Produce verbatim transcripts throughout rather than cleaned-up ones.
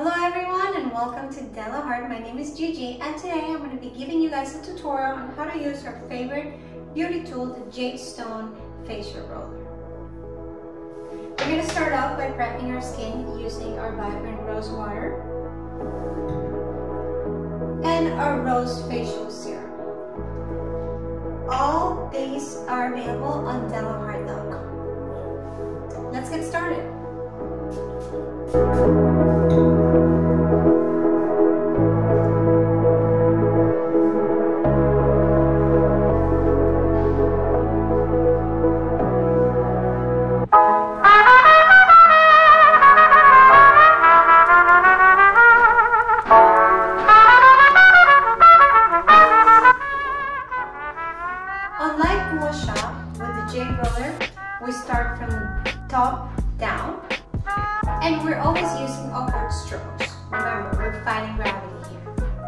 Hello everyone and welcome to Della Heart. My name is Gigi and today I'm going to be giving you guys a tutorial on how to use your favorite beauty tool, the Jade Stone Facial Roller. We're going to start off by prepping our skin using our vibrant rose water and our rose facial serum. All these are available on della heart dot com. Let's get started. Unlike wash up with the Jade roller, we start from top down and we're always using upward strokes. Remember, we're fighting gravity here.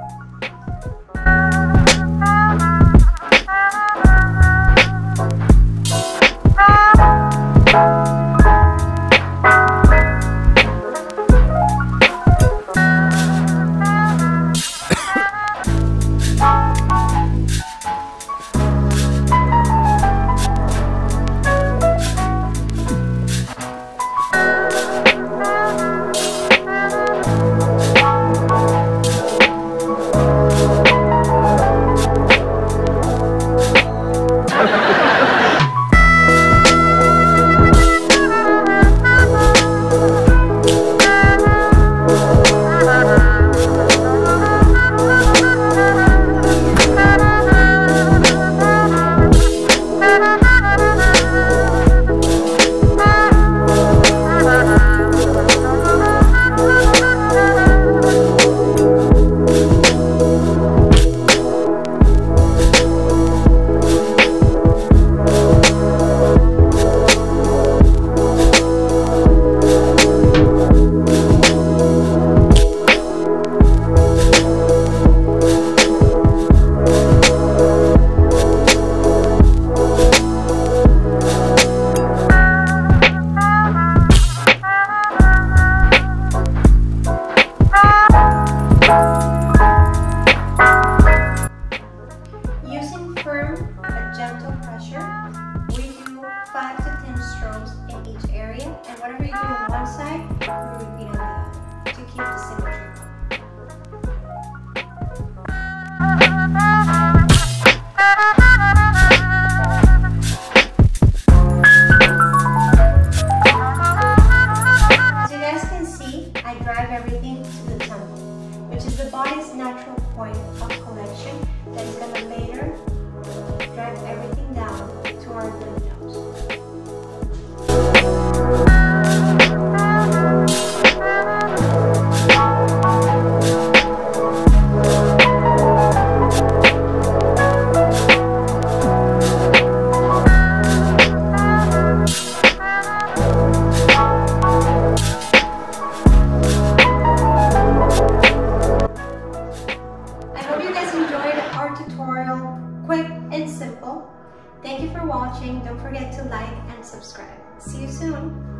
five to ten strokes in each area, and whatever you do on one side, you repeat on the other to keep the symmetry going. As you guys can see, I drive everything to the temple, which is the body's natural point of collection that is going to later drive everything down to our lymph nodes. Quick and simple. Thank you for watching. Don't forget to like and subscribe. See you soon.